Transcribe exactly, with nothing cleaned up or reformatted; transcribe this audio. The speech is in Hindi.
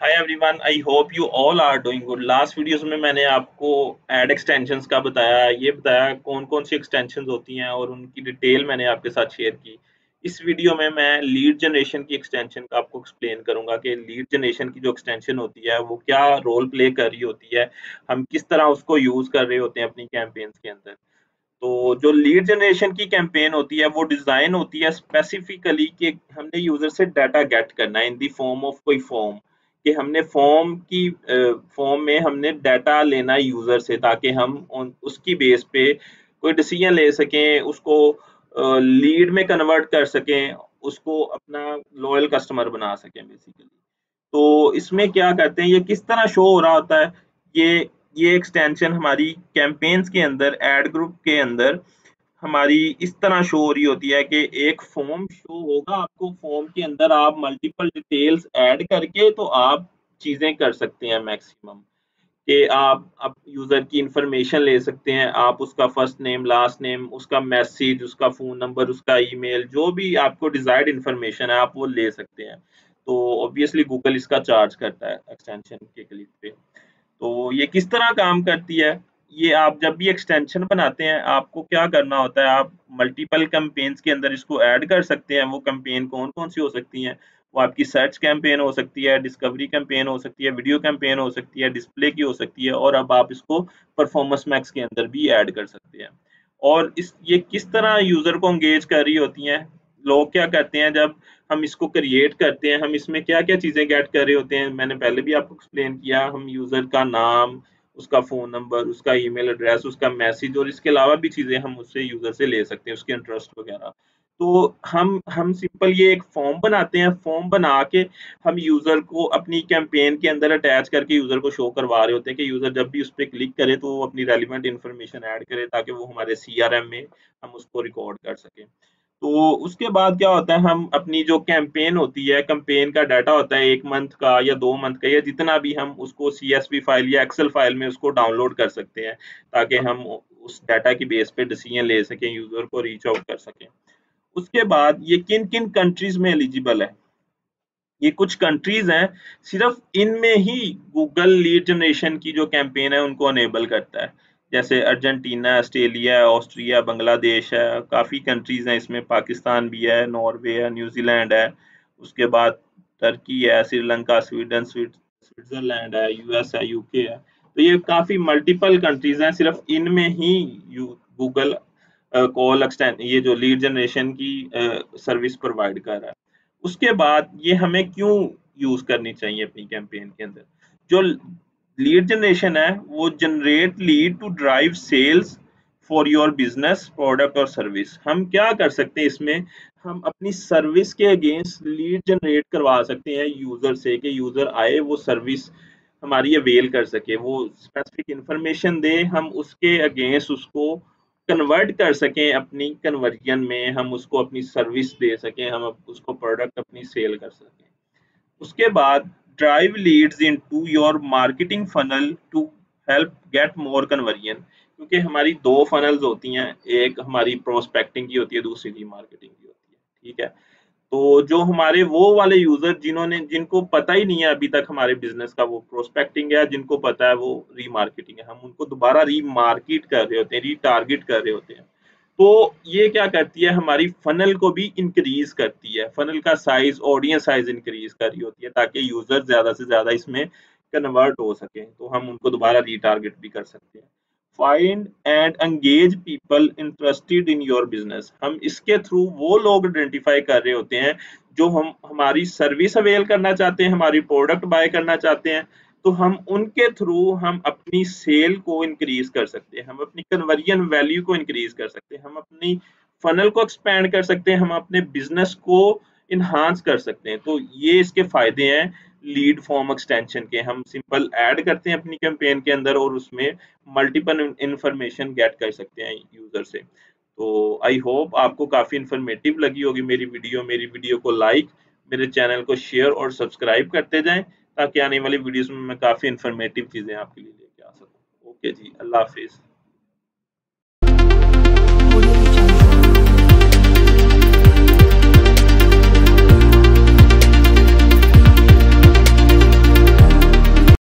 Hi everyone, I hope you all are doing good. Last videos में मैंने आपको एड एक्सटेंशंस का बताया, ये बताया कौन कौन सी एक्सटेंशंस होती हैं और उनकी डिटेल मैंने आपके साथ शेयर की। इस वीडियो में मैं लीड जनरेशन की एक्सटेंशन का आपको एक्सप्लेन करूंगा कि लीड जनरेशन की जो एक्सटेंशन होती है वो क्या रोल प्ले कर रही होती है, हम किस तरह उसको यूज कर रहे होते हैं अपनी कैंपेन्स के अंदर। तो जो लीड जनरेशन की कैंपेन होती है वो डिजाइन होती है स्पेसिफिकली कि हमने यूजर से डाटा गेट करना है इन दी फॉर्म ऑफ कोई फॉर्म, कि हमने फॉर्म की फॉर्म में हमने डाटा लेना है यूजर से, ताकि हम उन, उसकी बेस पे कोई डिसीजन ले सकें, उसको लीड में कन्वर्ट कर सकें, उसको अपना लॉयल कस्टमर बना सकें बेसिकली। तो इसमें क्या करते हैं, ये किस तरह शो हो रहा होता है, ये ये एक्सटेंशन हमारी कैंपेन्स के अंदर एड ग्रुप के अंदर हमारी इस तरह शो हो रही होती है कि एक फॉर्म शो होगा आपको, फॉर्म के अंदर आप मल्टीपल डिटेल्स ऐड करके तो आप चीजें कर सकते हैं मैक्सिमम, कि आप आप यूजर की इंफॉर्मेशन ले सकते हैं, आप उसका फर्स्ट नेम, लास्ट नेम, उसका मैसेज, उसका फोन नंबर, उसका ईमेल, जो भी आपको डिजायर्ड इंफॉर्मेशन है आप वो ले सकते हैं। तो ऑब्वियसली गूगल इसका चार्ज करता है एक्सटेंशन के क्लिक पे। तो ये किस तरह काम करती है, ये आप जब भी एक्सटेंशन बनाते हैं आपको क्या करना होता है, आप मल्टीपल कैंपेन्स के अंदर इसको ऐड कर सकते हैं। वो कैंपेन कौन कौन सी हो सकती हैं, वो आपकी सर्च कैंपेन हो सकती है, डिस्कवरी कैंपेन हो सकती है, वीडियो कैंपेन हो सकती है, डिस्प्ले की हो सकती है, और अब आप इसको परफॉर्मेंस मैक्स के अंदर भी ऐड कर सकते हैं। और इस ये किस तरह यूजर को एंगेज कर रही होती हैं, लोग क्या करते हैं जब हम इसको क्रिएट करते हैं, हम इसमें क्या क्या चीजें गेट कर रहे होते हैं, मैंने पहले भी आपको एक्सप्लेन किया। हम यूजर का नाम, उसका फोन नंबर, उसका ईमेल एड्रेस, उसका मैसेज, और इसके अलावा भी चीजें हम उससे यूजर से ले सकते हैं, उसके इंटरेस्ट वगैरह। तो हम हम सिंपल ये एक फॉर्म बनाते हैं, फॉर्म बना के हम यूजर को अपनी कैंपेन के अंदर अटैच करके यूजर को शो करवा रहे होते हैं, कि यूजर जब भी उस पर क्लिक करे तो वो अपनी रेलिवेंट इन्फॉर्मेशन ऐड करे, ताकि वो हमारे सीआरएम में हम उसको रिकॉर्ड कर सकें। तो उसके बाद क्या होता है, हम अपनी जो कैंपेन होती है, कैंपेन का डाटा होता है एक मंथ का या दो मंथ का या जितना भी, हम उसको सीएसवी फाइल या एक्सेल फाइल में उसको डाउनलोड कर सकते हैं, ताकि हम उस डाटा की बेस पे डिसीजन ले सकें, यूजर को रीच आउट कर सकें। उसके बाद ये किन किन कंट्रीज में एलिजिबल है, ये कुछ कंट्रीज हैं, सिर्फ इनमें ही गूगल लीड जनरेशन की जो कैंपेन है उनको अनेबल करता है। जैसे अर्जेंटीना, ऑस्ट्रेलिया, ऑस्ट्रिया, बांग्लादेश है, काफ़ी कंट्रीज हैं इसमें, पाकिस्तान भी है, नॉर्वे है, न्यूजीलैंड है, उसके बाद टर्की है, श्रीलंका, स्वीडन, स्विट्जरलैंड है, यूएस है, यूके है। तो ये काफ़ी मल्टीपल कंट्रीज हैं, सिर्फ इनमें ही गूगल कॉल एक्सटेंड ये जो लीड जनरेशन की सर्विस प्रोवाइड कर रहा है। उसके बाद ये हमें क्यों यूज करनी चाहिए अपनी कैंपेन के अंदर, जो लीड जनरेशन है वो generate lead to drive sales for your business, product और सर्विस। हम क्या कर सकते हैं इसमें, हम अपनी सर्विस के अगेंस्ट लीड जनरेट करवा सकते हैं यूजर से, कि यूजर आए, वो सर्विस हमारी अवेल कर सके, वो स्पेसिफिक इंफॉर्मेशन दे, हम उसके अगेंस्ट उसको कन्वर्ट कर सकें अपनी कन्वर्जन में, हम उसको अपनी सर्विस दे सकें, हम उसको प्रोडक्ट अपनी सेल कर सकें। उसके बाद drive leads into your marketing funnel to help get more conversion, क्योंकि हमारी दो फनल्स होती हैं, एक हमारी प्रोस्पेक्टिंग की होती है, दूसरी की मार्केटिंग की होती है, ठीक है। तो जो हमारे वो वाले यूजर जिन्होंने जिनको पता ही नहीं है अभी तक हमारे बिजनेस का, वो प्रोस्पेक्टिंग है, जिनको पता है वो रीमार्केटिंग है, हम उनको दोबारा रीमार्केट कर रहे होते हैं, रीटारगेट कर रहे होते हैं। तो ये क्या करती है, हमारी फनल को भी इंक्रीज करती है, फनल का साइज, ऑडियंस साइज इंक्रीज कर रही होती है, ताकि यूजर ज्यादा से ज्यादा इसमें कन्वर्ट हो सके, तो हम उनको दोबारा रीटारगेट भी कर सकते हैं। Find and engage people interested in your business, हम इसके थ्रू वो लोग आइडेंटिफाई कर रहे होते हैं जो हम हमारी सर्विस अवेल करना चाहते हैं, हमारी प्रोडक्ट बाय करना चाहते हैं। तो हम उनके थ्रू हम अपनी सेल को इंक्रीज कर सकते हैं, हम अपनी कन्वर्जन वैल्यू को इंक्रीज कर सकते हैं, हम अपनी फनल को एक्सपैंड कर सकते हैं, हम अपने बिजनेस को इन्हांस कर सकते हैं। तो ये इसके फायदे हैं लीड फॉर्म एक्सटेंशन के। हम सिंपल ऐड करते हैं अपनी कैंपेन के अंदर और उसमें मल्टीपल इंफॉर्मेशन गेट कर सकते हैं यूजर से। तो आई होप आपको काफ़ी इंफॉर्मेटिव लगी होगी मेरी वीडियो। मेरी वीडियो को लाइक, मेरे चैनल को शेयर और सब्सक्राइब करते जाएं, ताकि आने वाली वीडियोस में मैं काफ़ी इंफॉर्मेटिव चीज़ें आपके लिए लेके आ सकूं। ओके जी, अल्लाह हाफिज़।